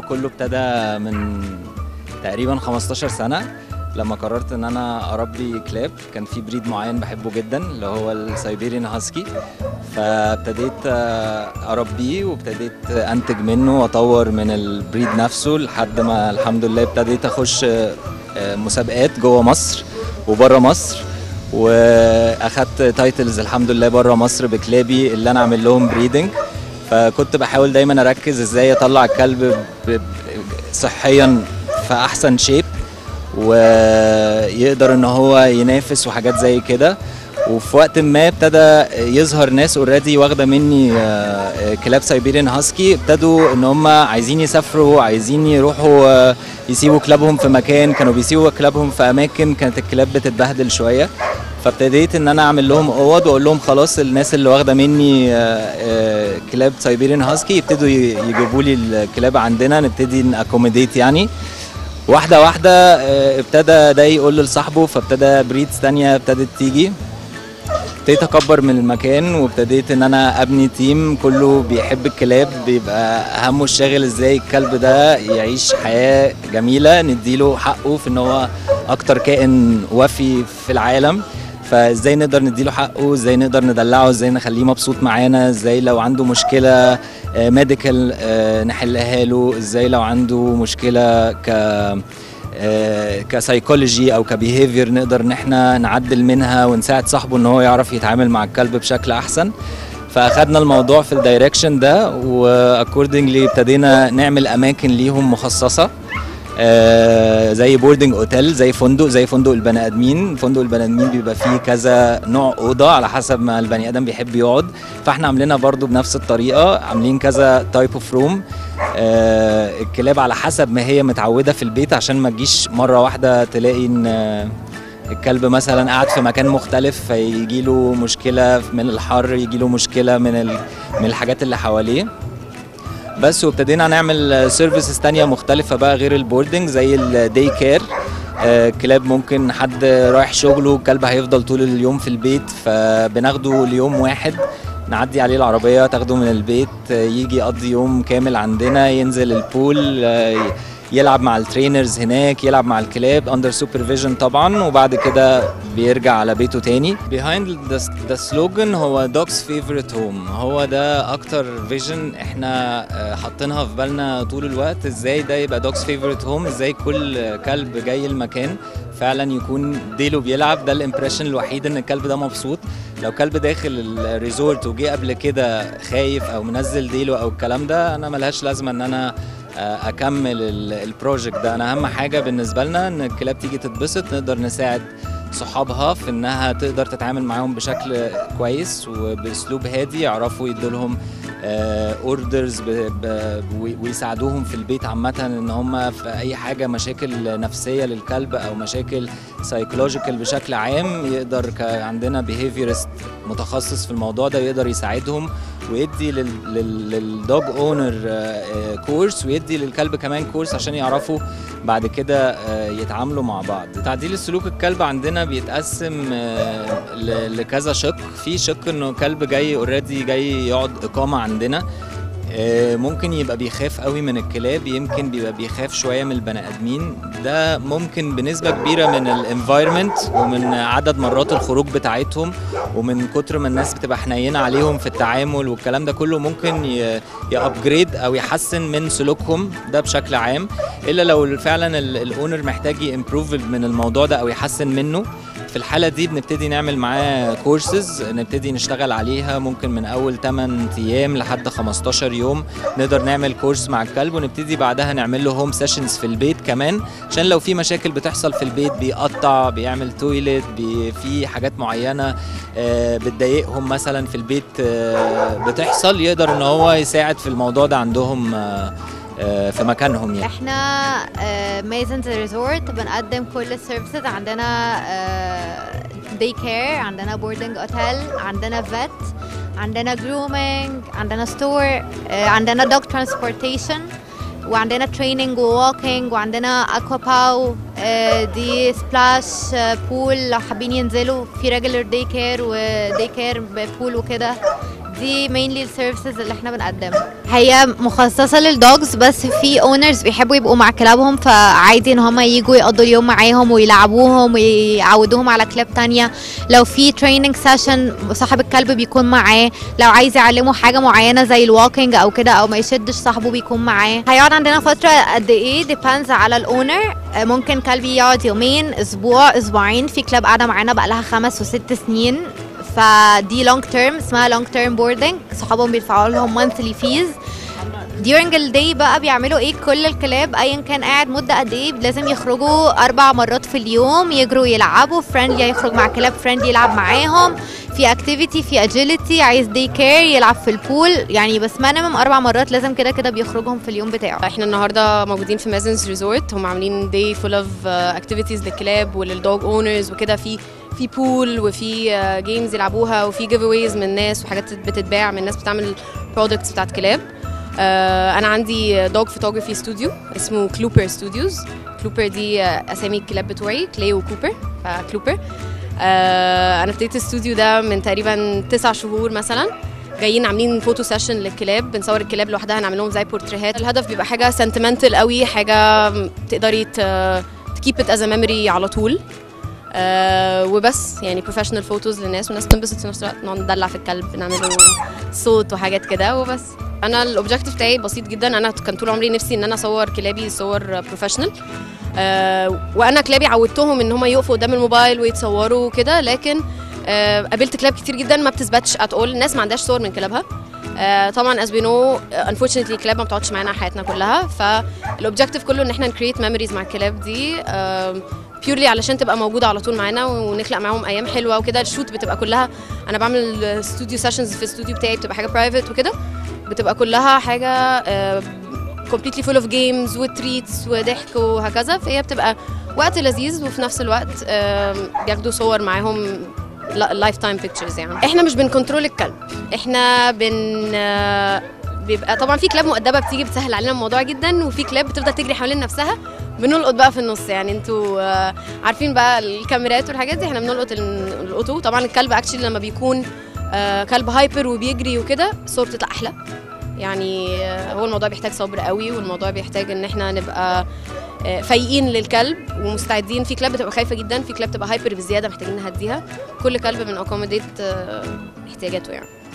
كله ابتدى من تقريبا 15 سنة لما قررت ان انا اربي كلاب. كان في بريد معين بحبه جدا اللي هو السايبيريان هاسكي، فابتديت اربيه وابتديت انتج منه واطور من البريد نفسه لحد ما الحمد لله ابتديت اخش مسابقات جوه مصر وبره مصر، واخدت تايتلز الحمد لله بره مصر بكلابي اللي انا اعمل لهم بريدنج. فكنت بحاول دايما اركز ازاي اطلع الكلب صحيا في احسن شيب ويقدر ان هو ينافس وحاجات زي كده. وفي وقت ما ابتدى يظهر ناس اوريدي واخده مني كلاب سايبيريان هاسكي، ابتدوا ان هم عايزين يسافروا، عايزين يروحوا يسيبوا كلابهم في مكان، كانوا بيسيبوا كلابهم في اماكن كانت الكلاب بتتبهدل شويه. فابتديت ان انا اعمل لهم اوض واقول لهم خلاص الناس اللي واخده مني كلاب سايبيريان هاسكي يبتدوا يجيبوا لي الكلاب عندنا، نبتدي ناكوموديت يعني واحده واحده. ابتدى ده يقول لصاحبه، فابتدى بريدز تانية ابتدت تيجي، ابتديت اكبر من المكان وابتديت ان انا ابني تيم كله بيحب الكلاب، بيبقى همه الشاغل ازاي الكلب ده يعيش حياة جميلة، نديله حقه في ان هو اكتر كائن وفي في العالم. فازاي نقدر نديله حقه، ازاي نقدر ندلعه، ازاي نخليه مبسوط معانا، ازاي لو عنده مشكلة ميديكال نحلها له، ازاي لو عنده مشكلة كسايكولوجي او كبيهيفير نقدر ان احنا نعدل منها ونساعد صاحبه ان هو يعرف يتعامل مع الكلب بشكل احسن. فاخدنا الموضوع في الدايركشن ده، واكوردنجلي ابتدينا نعمل اماكن ليهم مخصصه زي بوردنج اوتيل، زي فندق البني ادمين. فندق البني ادمين بيبقى فيه كذا نوع اوضه على حسب ما البني ادم بيحب يقعد، فاحنا عاملينها برضو بنفس الطريقه، عاملين كذا تايب اوف روم. الكلاب على حسب ما هي متعوده في البيت، عشان ما تجيش مره واحده تلاقي ان الكلب مثلا قاعد في مكان مختلف فيجي له مشكله من الحر، يجي له مشكله من الحاجات اللي حواليه بس. وابتدينا نعمل سيرفيسز تانية مختلفة بقى غير البوردنج، زي الداي كير. كلاب ممكن حد رايح شغله الكلب هيفضل طول اليوم في البيت، فبناخده ليوم واحد نعدي عليه العربية تاخده من البيت يجي يقضي يوم كامل عندنا، ينزل البول يلعب مع الترينرز هناك، يلعب مع الكلاب اندر سوبرفيجن طبعا، وبعد كده بيرجع على بيته تاني. behind the slogan هو dogs favorite home، هو ده اكتر فيجن احنا حاطينها في بالنا طول الوقت، ازاي ده يبقى dogs favorite home، ازاي كل كلب جاي المكان فعلا يكون ديله بيلعب. ده الامبريشن الوحيد ان الكلب ده مبسوط. لو كلب داخل الريزورت وجي قبل كده خايف او منزل ديله او الكلام ده، انا ملهاش لازمه ان انا اكمل البروجكت ده. انا اهم حاجه بالنسبه لنا ان الكلاب تيجي تتبسط، نقدر نساعد صحابها في انها تقدر تتعامل معاهم بشكل كويس وباسلوب هادي، يعرفوا يدولهم اوردرز ويساعدوهم في البيت عامه ان هم في اي حاجه مشاكل نفسيه للكلب او مشاكل سايكولوجيكال بشكل عام، يقدر عندنا بيهيفيرست متخصص في الموضوع ده يقدر يساعدهم ويدي للدوج اونر كورس ويدي للكلب كمان كورس عشان يعرفوا بعد كده يتعاملوا مع بعض. تعديل السلوك الكلب عندنا بيتقسم لكذا شق. في شق انه كلب جاي اوريدي جاي يقعد اقامه عندنا، ممكن يبقى بيخاف قوي من الكلاب، يمكن بيبقى بيخاف شويه من البني ادمين. ده ممكن بنسبه كبيره من الانفايرمنت ومن عدد مرات الخروج بتاعتهم ومن كتر ما الناس بتبقى حنينه عليهم في التعامل والكلام ده كله، ممكن يابجريد او يحسن من سلوكهم ده بشكل عام. الا لو فعلا الاونر محتاج يمبروف من الموضوع ده او يحسن منه، في الحالة دي بنبتدي نعمل معاه كورسز نبتدي نشتغل عليها، ممكن من أول 8 أيام لحد 15 يوم نقدر نعمل كورس مع الكلب، ونبتدي بعدها نعمل له هوم سيشنز في البيت كمان، عشان لو في مشاكل بتحصل في البيت بيقطع بيعمل تويلت في حاجات معينة بتضايقهم مثلا في البيت بتحصل، يقدر ان هو يساعد في الموضوع ده عندهم في مكانهم يعني. احنا ميزنز ريزورت بنقدم كل السيرفيسز، عندنا داي كير، عندنا بوردنج اوتيل، عندنا فيت، عندنا جرومينج، عندنا ستور، عندنا دوج ترانسبورتيشن، وعندنا تريننج ووالكينج، وعندنا اكوا باو، دي سبلاش بول لو حابين ينزلوا، في ريجولر داي كير وداي كير بول وكده، دي mainly السيرفيسز اللي احنا بنقدمها. هي مخصصة للدوجز، بس في اونرز بيحبوا يبقوا مع كلابهم، فعادي ان هم يجوا يقضوا اليوم معاهم ويلعبوهم ويعودوهم على كلاب تانية. لو في تريننج سيشن صاحب الكلب بيكون معاه، لو عايز يعلمه حاجة معينة زي الوالكينج او كده او ما يشدش صاحبه بيكون معاه. هيقعد عندنا فترة قد ايه depends على الاونر. ممكن كلبي يقعد يومين، اسبوع، اسبوعين. في كلاب قاعدة معانا بقالها 5 و6 سنين، فدي لونج تيرم، اسمها لونج تيرم بوردنج. صحابهم بيدفعوا لهم مانثلي فيز. during الداي بقى بيعملوا ايه؟ كل الكلاب ايا كان قاعد مده قد ايه لازم يخرجوا 4 مرات في اليوم، يجروا يلعبوا فريندلي، يخرج مع كلاب فريندلي يلعب معاهم، في اكتيفيتي، في اجيليتي، عايز داي كير يلعب في البول، يعني بس مينيمم 4 مرات لازم كده كده بيخرجهم في اليوم بتاعه. احنا النهارده موجودين في مازنز ريزورت، هم عاملين داي فول اوف اكتيفيتيز للكلاب وللدوج اونرز وكده. في بول وفي جيمز يلعبوها وفي جيف اويز من ناس وحاجات بتتباع من ناس بتعمل برودكتس بتاعت كلاب. انا عندي دوج فوتوغرافي ستوديو اسمه كلوبر ستوديوز. كلوبر دي اسامي الكلاب بتوعي، كلاي وكوبر، فكلوبر. انا ابتديت الاستوديو ده من تقريبا 9 شهور مثلا. جايين عاملين فوتو سيشن للكلاب، بنصور الكلاب لوحدها، نعمل لهم زي بورتريهات. الهدف بيبقى حاجه سنتمنتال قوي، حاجه تقدري تكيب ات از ميموري على طول. وبس يعني بروفيشنال فوتوز للناس والناس تنبسط في نفس الوقت، نقعد ندلع في الكلب، نعمله صوت وحاجات كده وبس. انا الاوبجيكتيف بتاعي بسيط جدا. انا كان طول عمري نفسي ان انا اصور كلابي صور بروفيشنال، وانا كلابي عودتهم ان هم يقفوا قدام الموبايل ويتصوروا كده، لكن قابلت كلاب كتير جدا ما بتثبتش ات اول، الناس ما عندهاش صور من كلابها. طبعا as we know unfortunately الكلاب ما بتقعدش معانا حياتنا كلها، فالاوبجيكتيف كله ان احنا نكريت ميموريز مع الكلاب دي بيورلي علشان تبقى موجوده على طول معانا ونخلق معاهم ايام حلوه وكده. الشوت بتبقى كلها، انا بعمل استوديو سيشنز في الاستوديو بتاعي، بتبقى حاجه برايفت وكده، بتبقى كلها حاجه completely full of games وتريتس وضحك وهكذا. فهي بتبقى وقت لذيذ وفي نفس الوقت بياخدوا صور معاهم لايف تايم بيكتشرز. يعني احنا مش بنكنترول الكلب، احنا بيبقى طبعا في كلاب مؤدبه بتيجي بتسهل علينا الموضوع جدا، وفي كلاب بتفضل تجري حوالين نفسها، بنلقط بقى في النص. يعني انتوا عارفين بقى الكاميرات والحاجات دي، احنا بنلقطه. طبعا الكلب اكشلي لما بيكون كلب هايبر وبيجري وكده الصور بتطلع احلى. يعني هو الموضوع بيحتاج صبر قوي، والموضوع بيحتاج ان احنا نبقى فايقين للكلب ومستعدين. في كلاب بتبقى خايفه جدا، في كلاب بتبقى هايبر بزياده محتاجين نهديها. كل كلب بنأكوموديت احتياجاته يعني.